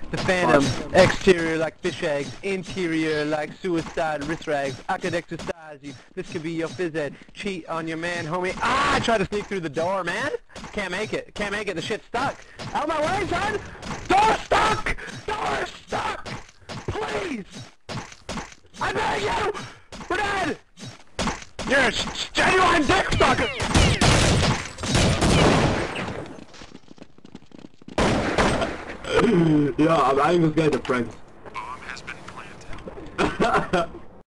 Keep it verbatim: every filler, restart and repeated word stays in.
the Phantom, exterior like fish eggs, interior like suicide wrist rags. I could exercise you, this could be your phys ed. Cheat on your man, homie. Ah, I tried to sneak through the door, man. Can't make it, can't make it, the shit's stuck. Out of my way, son! Door stuck! Door stuck! Please! I beg you! We're dead! You're a genuine dick sucker! Yeah, I think this guy's a prank.